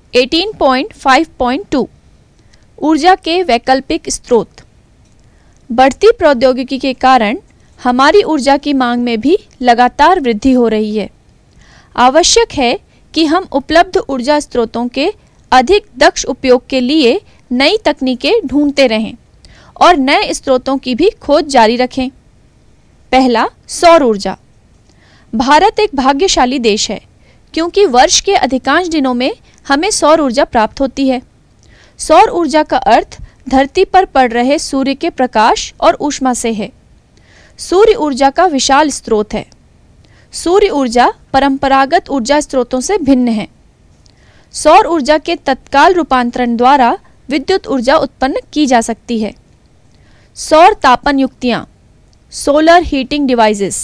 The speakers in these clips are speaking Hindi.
18.5.2 ऊर्जा के वैकल्पिक स्रोत। बढ़ती प्रौद्योगिकी के कारण हमारी ऊर्जा की मांग में भी लगातार वृद्धि हो रही है। आवश्यक है कि हम उपलब्ध ऊर्जा स्रोतों के अधिक दक्ष उपयोग के लिए नई तकनीकें ढूंढते रहें और नए स्रोतों की भी खोज जारी रखें। पहला, सौर ऊर्जा। भारत एक भाग्यशाली देश है क्योंकि वर्ष के अधिकांश दिनों में हमें सौर ऊर्जा प्राप्त होती है। सौर ऊर्जा का अर्थ धरती पर पड़ रहे सूर्य के प्रकाश और ऊष्मा से है। सूर्य ऊर्जा का विशाल स्रोत है। सूर्य ऊर्जा परंपरागत ऊर्जा स्रोतों से भिन्न है। सौर ऊर्जा के तत्काल रूपांतरण द्वारा विद्युत ऊर्जा उत्पन्न की जा सकती है। सौर तापन युक्तियां, सोलर हीटिंग डिवाइसेस,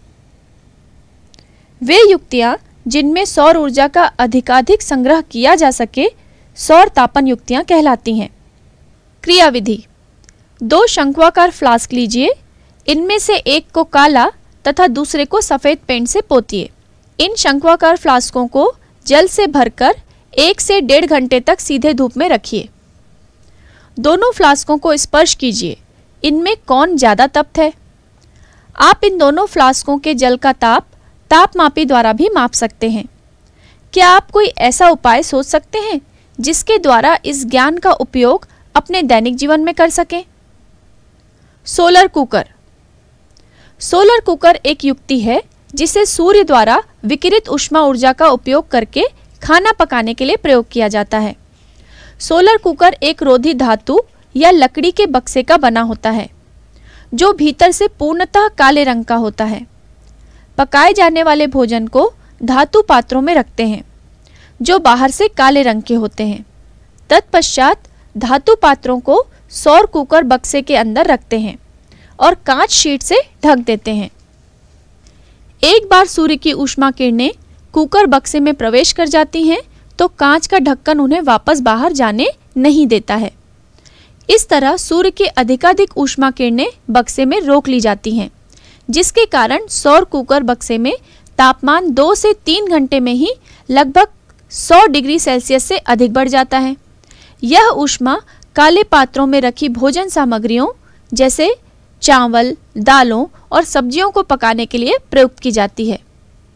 वे युक्तियां जिनमें सौर ऊर्जा का अधिकाधिक संग्रह किया जा सके सौर तापन युक्तियां कहलाती हैं। क्रियाविधि: 2 शंक्वाकार फ्लास्क लीजिए। इनमें से एक को काला तथा दूसरे को सफेद पेंट से पोतिए। इन शंक्वाकार फ्लास्कों को जल से भरकर 1 से 1.5 घंटे तक सीधे धूप में रखिए। दोनों फ्लास्कों को स्पर्श कीजिए। इनमें कौन ज्यादा तप्त है? आप इन दोनों फ्लास्कों के जल का तापमापी द्वारा भी माप सकते हैं। क्या आप कोई ऐसा उपाय सोच सकते हैं जिसके द्वारा इस ज्ञान का उपयोग अपने दैनिक जीवन में कर सकें? Solar cooker. सोलर कुकर एक युक्ति है जिसे सूर्य द्वारा विकिरित ऊष्मा ऊर्जा का उपयोग करके खाना पकाने के लिए प्रयोग किया जाता है। सोलर कुकर एक रोधी धातु या लकड़ी के बक्से का बना होता है जो भीतर से पूर्णतः काले रंग का होता है। पकाए जाने वाले भोजन को धातु पात्रों में रखते हैं जो बाहर से काले रंग के होते हैं। तत्पश्चात धातु पात्रों को सौर कुकर बक्से के अंदर रखते हैं और कांच शीट से ढक देते हैं। एक बार सूर्य की ऊष्मा किरणें कुकर बक्से में प्रवेश कर जाती हैं तो कांच का ढक्कन उन्हें वापस बाहर जाने नहीं देता है। इस तरह सूर्य के अधिकाधिक ऊष्मा किरणें बक्से में रोक ली जाती हैं, जिसके कारण सौर कुकर बक्से में तापमान 2 से 3 घंटे में ही लगभग 100 डिग्री सेल्सियस से अधिक बढ़ जाता है। यह ऊष्मा काले पात्रों में रखी भोजन सामग्रियों जैसे चावल, दालों और सब्जियों को पकाने के लिए प्रयुक्त की जाती है।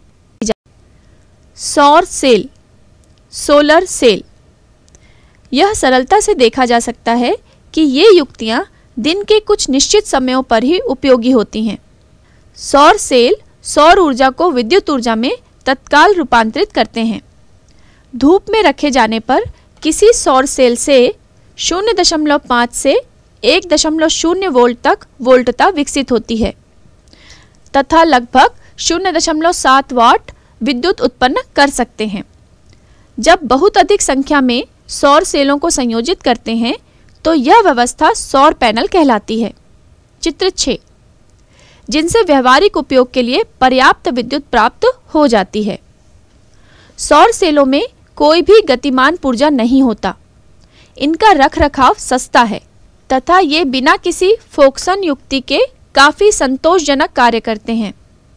सौर सेल, सोलर सेल। यह सरलता से देखा जा सकता है कि ये युक्तियां दिन के कुछ निश्चित समयों पर ही उपयोगी होती हैं। सौर सेल सौर ऊर्जा को विद्युत ऊर्जा में तत्काल रूपांतरित करते हैं। धूप में रखे जाने पर किसी सौर सेल से 0.5 से 1.0 वोल्ट तक वोल्टता विकसित होती है तथा लगभग 0.7 वाट विद्युत उत्पन्न कर सकते हैं। जब बहुत अधिक संख्या में सौर सेलों को संयोजित करते हैं तो यह व्यवस्था सौर पैनल कहलाती है। चित्र 6, जिनसे व्यवहारिक उपयोग के लिए पर्याप्त विद्युत प्राप्त हो जाती है। सौर सेलों में कोई भी गतिमान पुर्जा नहीं होता। इनका रखरखाव सस्ता है तथा ये बिना किसी फोक्सन युक्ति के काफी संतोषजनक कार्य करते हैं।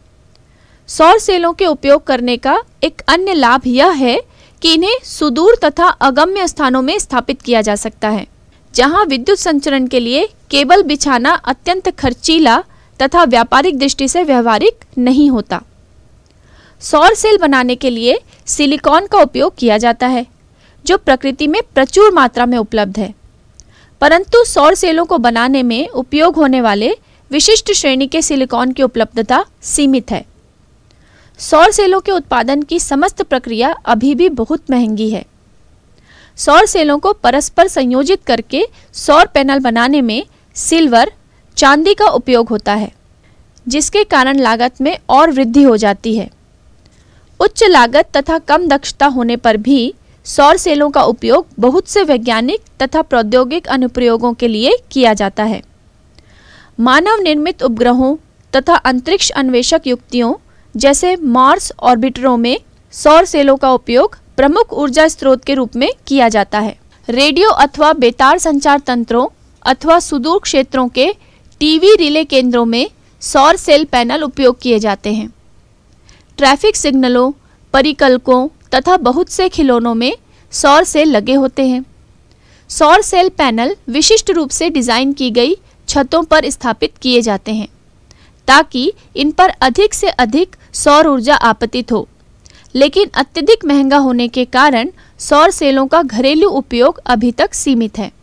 सौर सेलों के उपयोग करने का एक अन्य लाभ यह है कि इन्हें सुदूर तथा अगम्य स्थानों में स्थापित किया जा सकता है, जहां विद्युत संचरण के लिए केबल बिछाना अत्यंत खर्चीला तथा व्यापारिक दृष्टि से व्यवहारिक नहीं होता। सौर सेल बनाने के लिए सिलिकॉन का उपयोग किया जाता है, जो प्रकृति में प्रचुर मात्रा में उपलब्ध है, परंतु सौर सेलों को बनाने में उपयोग होने वाले विशिष्ट श्रेणी के सिलिकॉन की उपलब्धता सीमित है। सौर सेलों के उत्पादन की समस्त प्रक्रिया अभी भी बहुत महंगी है। सौर सेलों को परस्पर संयोजित करके सौर पैनल बनाने में सिल्वर, चांदी का उपयोग होता है, जिसके कारण लागत में और वृद्धि हो जाती है। उच्च लागत तथा कम दक्षता होने पर भी सौर सेलों का उपयोग बहुत से वैज्ञानिक तथा प्रौद्योगिक अनुप्रयोगों के लिए किया जाता है। मानव निर्मित उपग्रहों तथा अंतरिक्ष अन्वेषक युक्तियों जैसे मार्स ऑर्बिटरों में सौर सेलों का उपयोग प्रमुख ऊर्जा स्रोत के रूप में किया जाता है। रेडियो अथवा बेतार संचार तंत्रों अथवा सुदूर क्षेत्रों के टीवी रिले केंद्रों में सौर सेल पैनल उपयोग किए जाते हैं। ट्रैफिक सिग्नलों, परिकल्कों तथा बहुत से खिलौनों में सौर सेल लगे होते हैं। सौर सेल पैनल विशिष्ट रूप से डिजाइन की गई छतों पर स्थापित किए जाते हैं ताकि इन पर अधिक से अधिक सौर ऊर्जा आपतित हो, लेकिन अत्यधिक महंगा होने के कारण सौर सेलों का घरेलू उपयोग अभी तक सीमित है।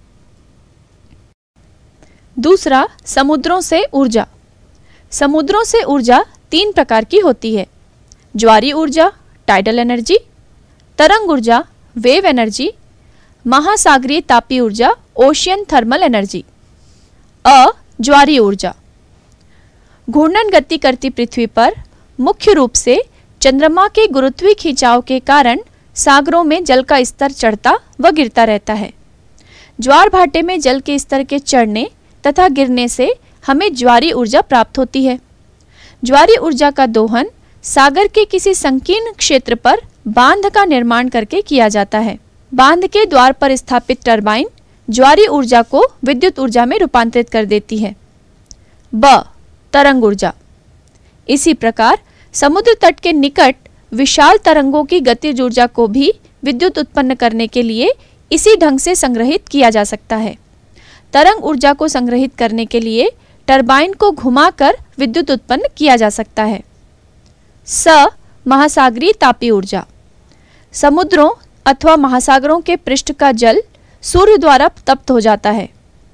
दूसरा, समुद्रों से ऊर्जा। समुद्रों से ऊर्जा 3 प्रकार की होती है: ज्वारीय ऊर्जा, टाइडल एनर्जी; तरंग ऊर्जा, वेव एनर्जी; महासागरीय तापीय ऊर्जा, ओशियन थर्मल एनर्जी। ज्वारीय ऊर्जा। घूर्णन गति करती पृथ्वी पर मुख्य रूप से चंद्रमा के गुरुत्वीय खिंचाव के कारण सागरों में जल का स्तर चढ़ता व गिरता रहता है। ज्वार भाटे में जल के स्तर के चढ़ने तथा गिरने से हमें ज्वारीय ऊर्जा प्राप्त होती है। ज्वारीय ऊर्जा का दोहन सागर के किसी संकीर्ण क्षेत्र पर बांध का निर्माण करके किया जाता है। बांध के द्वार पर स्थापित टरबाइन ज्वारीय ऊर्जा को विद्युत ऊर्जा में रूपांतरित कर देती है। तरंग ऊर्जा। इसी प्रकार समुद्र तट के निकट विशाल तरंगों की गतिज ऊर्जा को भी विद्युत उत्पन्न करने के लिए इसी ढंग से संग्रहित किया जा सकता है। तरंग ऊर्जा को संग्रहित करने के लिए टरबाइन को घुमाकर विद्युत उत्पन्न किया जा सकता है। महासागरीय तापीय ऊर्जा। समुद्रों अथवा महासागरों के पृष्ठ का जल सूर्य द्वारा तप्त हो जाता है,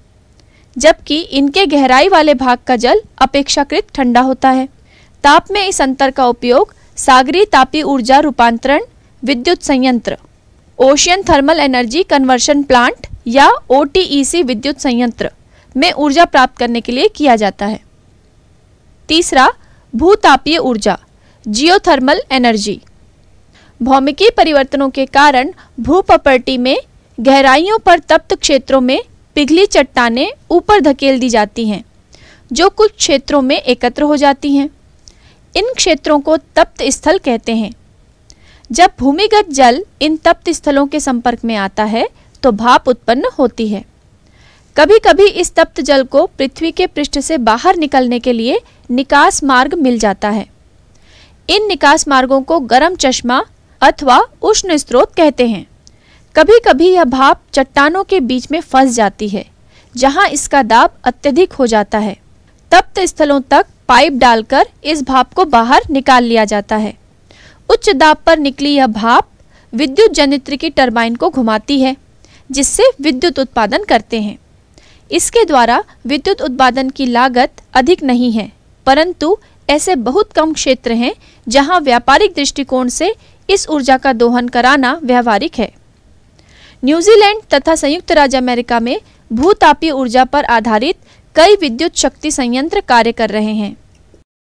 जबकि इनके गहराई वाले भाग का जल अपेक्षाकृत ठंडा होता है। ताप में इस अंतर का उपयोग सागरीय तापीय ऊर्जा रूपांतरण विद्युत संयंत्र, ocean thermal energy conversion plant या OTEC विद्युत संयंत्र में ऊर्जा प्राप्त करने के लिए किया जाता है। तीसरा, भूतापीय ऊर्जा, जियोथर्मल एनर्जी। भौमिकीय परिवर्तनों के कारण भूप्रपटी में गहराइयों पर तप्त क्षेत्रों में पिघली चट्टानें ऊपर धकेल दी जाती हैं, जो कुछ क्षेत्रों में एकत्र हो जाती हैं। इन क्षेत्रों को तप्त स्थल कहते हैं। जब भूमिगत जल इन तप्त स्थलों के संपर्क में आता है तो भाप उत्पन्न होती है। कभी कभी इस तप्त जल को पृथ्वी के पृष्ठ से बाहर निकलने के लिए निकास मार्ग मिल जाता है। इन निकास मार्गों को गर्म चश्मा अथवा उष्ण स्रोत कहते हैं। कभी कभी यह भाप चट्टानों के बीच में फंस जाती है, जहां इसका दाब अत्यधिक हो जाता है। तप्त स्थलों तक पाइप डालकर इस भाप को बाहर निकाल लिया जाता है। उच्च दाब पर निकली यह भाप विद्युत जनित्र की टरबाइन को घुमाती है, जिससे विद्युत उत्पादन करते हैं। इसके द्वारा विद्युत उत्पादन की लागत अधिक नहीं है, परंतु ऐसे बहुत कम क्षेत्र हैं जहां व्यापारिक दृष्टिकोण से इस ऊर्जा का दोहन कराना व्यावहारिक है। न्यूजीलैंड तथा संयुक्त राज्य अमेरिका में भूतापीय ऊर्जा पर आधारित कई विद्युत शक्ति संयंत्र कार्य कर रहे हैं।